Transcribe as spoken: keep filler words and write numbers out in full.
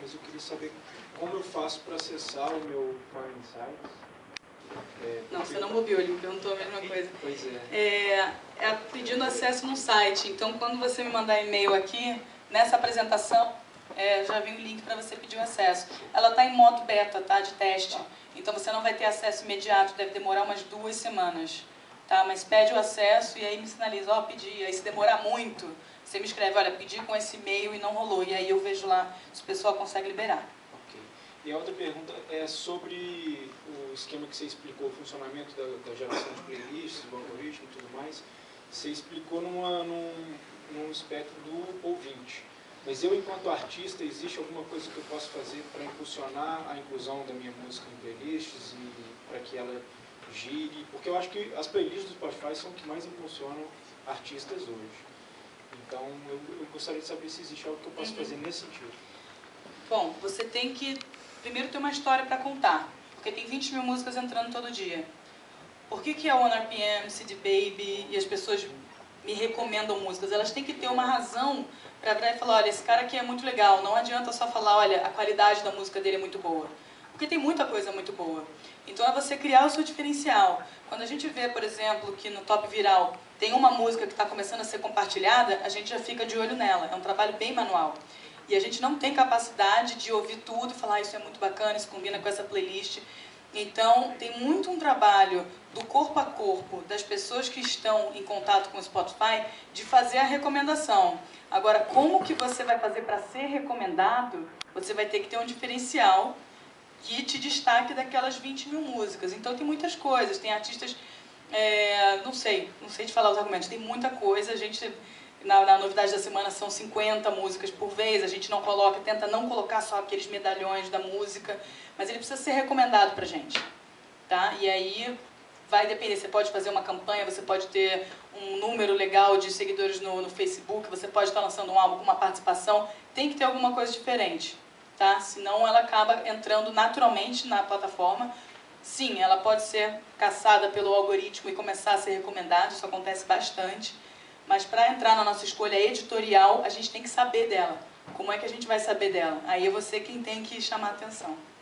mas eu queria saber como eu faço para acessar o meu Core Insights. É, não, você não bobeou, ele me perguntou a mesma coisa. Pois é. É, é pedindo acesso no site. Então, quando você me mandar e-mail aqui, nessa apresentação, é, já vem o link para você pedir o acesso. Ela está em modo beta, tá? De teste. Então, você não vai ter acesso imediato, deve demorar umas duas semanas. Tá? Mas pede o acesso e aí me sinaliza, ó, oh, pedi. Aí, se demorar muito, você me escreve, olha, pedi com esse e-mail e não rolou. E aí eu vejo lá se o pessoal consegue liberar. Ok. E a outra pergunta é sobre o esquema que você explicou, o funcionamento da, da geração de playlists, do algoritmo e tudo mais. Você explicou numa, num, num espectro do ouvinte. Mas eu, enquanto artista, existe alguma coisa que eu posso fazer para impulsionar a inclusão da minha música em playlists e para que ela gire? Porque eu acho que as playlists do Spotify são o que mais impulsionam artistas hoje. Então, eu, eu gostaria de saber se existe algo que eu posso uhum. fazer nesse sentido. Bom, você tem que, primeiro, ter uma história para contar. Porque tem vinte mil músicas entrando todo dia. Por que que a One R P M, C D Baby e as pessoas me recomendam músicas? Elas têm que ter uma razão para virar e falar, olha, esse cara aqui é muito legal. Não adianta só falar, olha, a qualidade da música dele é muito boa. Porque tem muita coisa muito boa. Então é você criar o seu diferencial. Quando a gente vê, por exemplo, que no Top Viral tem uma música que está começando a ser compartilhada, a gente já fica de olho nela. É um trabalho bem manual. E a gente não tem capacidade de ouvir tudo e falar, ah, isso é muito bacana, isso combina com essa playlist. Então, tem muito um trabalho do corpo a corpo, das pessoas que estão em contato com o Spotify, de fazer a recomendação. Agora, como que você vai fazer para ser recomendado? Você vai ter que ter um diferencial que te destaque daquelas vinte mil músicas. Então, tem muitas coisas. Tem artistas, é, não sei, não sei te falar os argumentos, tem muita coisa. A gente, na, na novidade da semana, são cinquenta músicas por vez. A gente não coloca, tenta não colocar só aqueles medalhões da música, mas ele precisa ser recomendado pra gente, tá? E aí vai depender, você pode fazer uma campanha, você pode ter um número legal de seguidores no, no Facebook, você pode estar lançando um álbum com uma participação, tem que ter alguma coisa diferente, tá? Senão ela acaba entrando naturalmente na plataforma. Sim, ela pode ser caçada pelo algoritmo e começar a ser recomendada, isso acontece bastante, mas para entrar na nossa escolha editorial, a gente tem que saber dela. Como é que a gente vai saber dela? Aí é você quem tem que chamar a atenção.